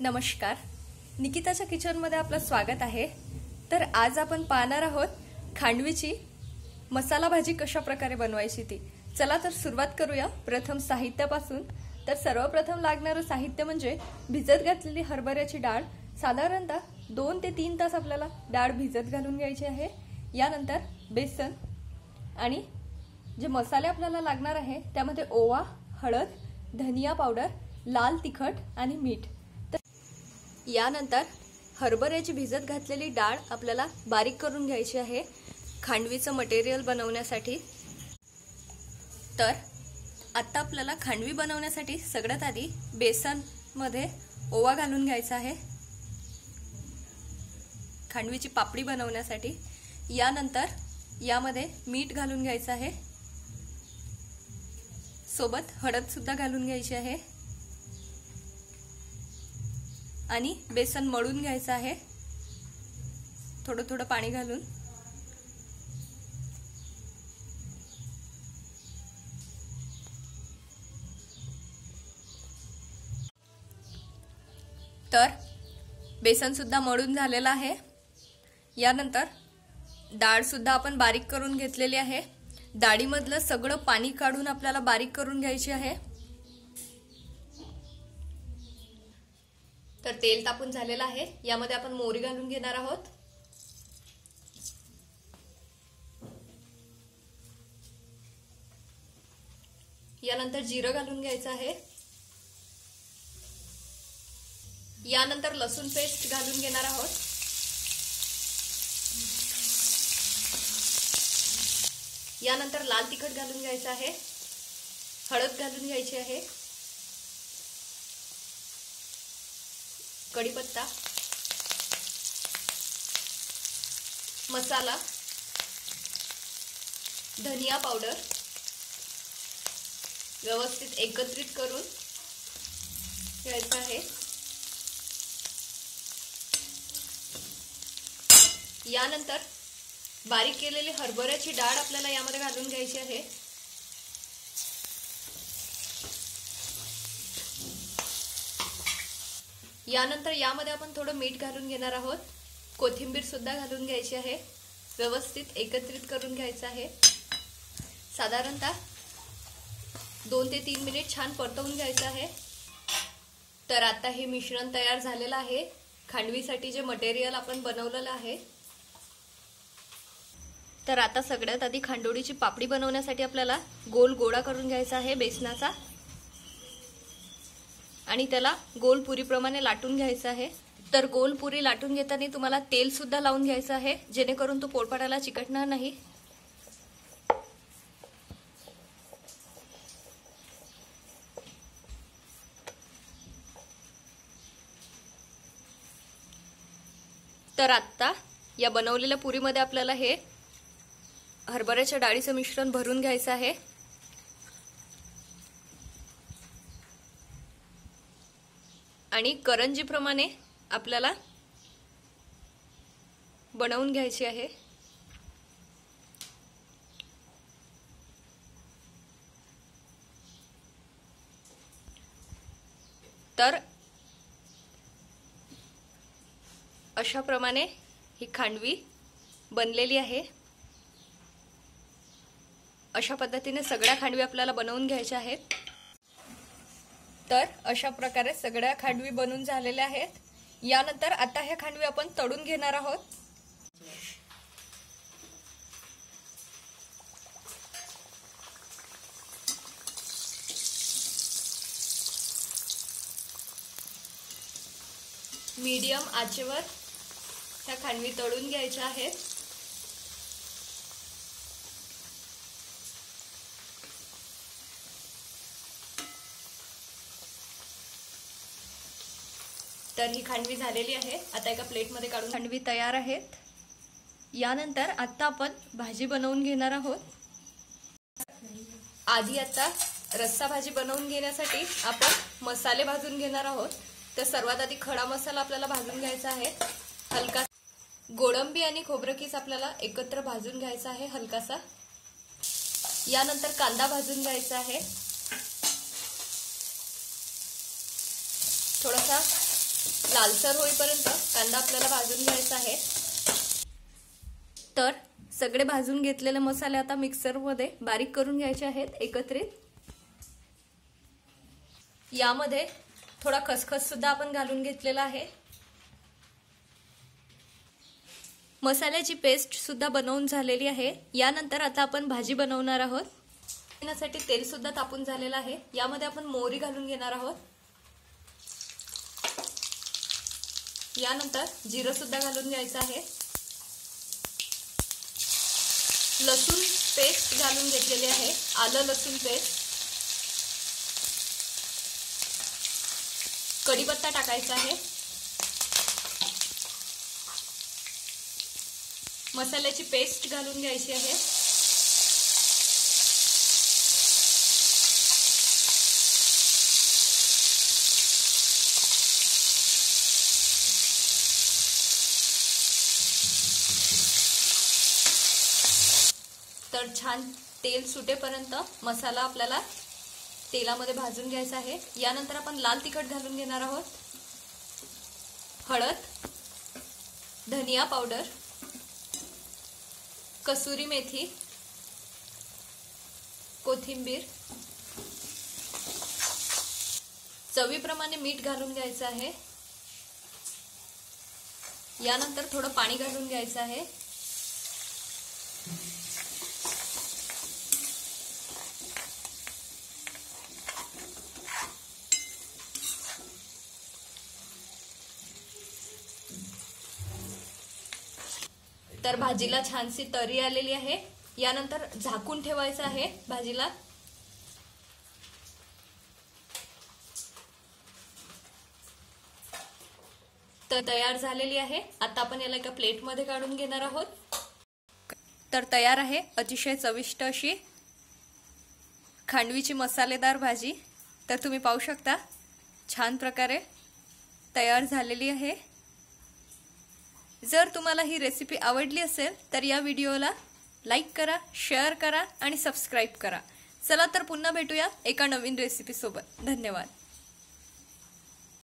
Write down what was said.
नमस्कार, निकिताच्या किचनमध्ये आपलं स्वागत आहे। तर आज आपण पाहणार आहोत खांडवीची मसाला भाजी कशा प्रकारे बनवायची ती। चला तर सुरुवात करूया प्रथम साहित्यापासून। तर सर्वप्रथम लागणारे साहित्य म्हणजे भिजत घातलेली हरभऱ्याची डाळ। साधारणतः 2 ते 3 तास आपल्याला डाळ भिजत घालून घ्यायची आहे। यानंतर बेसन आणि जे मसाले आपल्याला लागणार आहे त्यामध्ये ओवा, हळद, धनिया पावडर, लाल तिखट आणि मीठ। यानंतर हरभऱ्याची भिजत घातलेली डाळ आपल्याला बारीक करून घ्यायची आहे खांडवीचं मटेरियल बनवण्यासाठी। तर आता आपल्याला खांडवी बनवण्यासाठी सगळ्यात आधी बेसन मध्ये ओवा घालून घ्यायचा आहे खांडवीची पापडी बनवण्यासाठी। यानंतर यामध्ये मीठ घालून घ्यायचं आहे, सोबत हळद सुद्धा घालून घ्यायची आहे आणि बेसन मळून घ्यायचं आहे थोडं थोडं पाणी घालून। तर बेसन सुद्धा मळून झालेलं आहे। यानंतर डाळ सुद्धा आपण बारीक करून घेतलेली आहे। डाळीमधलं सगळं पाणी काढून आपल्याला बारीक करून घ्यायची आहे। तर तेल तापून झालेलं आहे, यामध्ये आपण मोहरी घालून घेणार आहोत। यानंतर जिरं घालून घ्यायचं आहे। यानंतर लसूण पेस्ट घालून घेणार आहोत। यानंतर लाल तिखट घालून घ्यायचं आहे, हळद घालून घ्यायची आहे, कढीपत्ता, मसाला, धनिया पावडर व्यवस्थित एकत्रित करून घ्यायचं आहे। यानंतर बारीक केलेली हरभऱ्याची डाळ आपल्याला यामध्ये घालून घ्यायची आहे। यानंतर यामध्ये आपण थोडं मीठ घालून घेणार आहोत, कोथिंबीर सुद्धा घालून घ्यायची आहे, व्यवस्थित एकत्रित करून घ्यायचं आहे। साधारणतः 2 ते 3 मिनिट छान परतवून घ्यायचं आहे। तर आता हे मिश्रण तयार झालेलं आहे खांडवीसाठी जे मटेरियल आपण बनवलेलं आहे। तर आता सगळ्यात आधी खांडोळीची पापडी बनवण्यासाठी आपल्याला गोल गोळा करून घ्यायचा आहे बेसनाचा आणि त्याला गोल पुरीप्रमाणे लाटून घ्यायचं आहे। तर गोल पुरी लाटून घेताना तुम्हाला तेल सुद्धा लावून घ्यायचं आहे, जेणेकरून तो पोळपाटाला चिकटणार नाही। तर आता या बनवलेल्या पुरीमध्ये आपल्याला हे हरभऱ्याच्या डाळीचं मिश्रण भरून घ्यायचं आहे आणि करंजीप्रमाणे आपल्याला बनवून घ्यायची आहे। तर अशा प्रमाणे ही खांडवी बनलेली आहे। अशा पद्धतीने सगळ्या खांडवी आपल्याला बनवून घ्यायच्या आहेत। तर अशा प्रकारे सगळ्या खांडवी बनवून झालेल्या आहेत। यानंतर आता ह्या खांडवी आपण तळून घेणार आहोत। मीडियम आचेवर ह्या खांडवी तळून घ्यायच्या आहेत। तर ही खांडवी झालेली आहे, आता एका प्लेटमध्ये काढून खांडवी तयार आहेत। यानंतर आता आपण भाजी बनवून घेणार आहोत। आधी आता रस्सा भाजी बनवून घेण्यासाठी आपण मसाले भाजून घेणार आहोत। तर सर्वात आधी खडा मसाला आपल्याला भाजून घ्यायचा आहे हलका। गोडंबी आणि खोबरं किस आपल्याला एकत्र भाजून घ्यायचा आहे हलकासा। यानंतर कांदा भाजून घ्यायचा आहे, थोडासा लालसर होईपर्यंत कांदा आपल्याला भाजून घ्यायचा आहे। तर सगळे भाजून घेतलेले मसाले आता मिक्सरमध्ये बारीक करून घ्यायचे आहेत एकत्रित। यामध्ये थोडा खसखस सुद्धा आपण घालून घेतलेला आहे। मसाल्याची पेस्ट सुद्धा बनवून झालेली आहे। यानंतर आता आपण भाजी बनवणार आहोत। यासाठी तेल सुद्धा तापून झालेलं आहे। यामध्ये आपण मोहरी घालून घेणार आहोत। यानंतर जिरं सुद्धा घालून घ्यायचं आहे। लसूण पेस्ट घालून घेतलेली आहे, आलं लसूण पेस्ट। कढीपत्ता टाकायचा आहे। मसाल्याची पेस्ट घालून घ्यायची आहे। तर छान तेल सुटेपर्यंत मसाला आपल्याला तेलामध्ये भाजून घ्यायचा आहे। यानंतर आपण लाल तिखट घालून घेणार आहोत, हळद, धनिया पावडर, कसुरी मेथी, कोथिंबीर, चवीप्रमाणे मीठ घालून घ्यायचं आहे। यानंतर थोडं पाणी घालून घ्यायचं आहे। तर भाजीला छानशी तरी आलेली आहे। यानंतर झाकून ठेवायचं आहे भाजीला। तर तयार झालेली आहे। आता आपण याला एका प्लेटमध्ये काढून घेणार आहोत। तर तयार आहे अतिशय चविष्ट अशी खांडवीची मसालेदार भाजी। तर तुम्ही पाहू शकता छान प्रकारे तयार झालेली आहे। जर तुम्हाला ही रेसिपी आवडली असेल तर या व्हिडिओला लाईक करा, शेअर करा आणि सबस्क्राइब करा। चला तर पुन्हा भेटूया एका नवीन रेसिपी सोबत। धन्यवाद।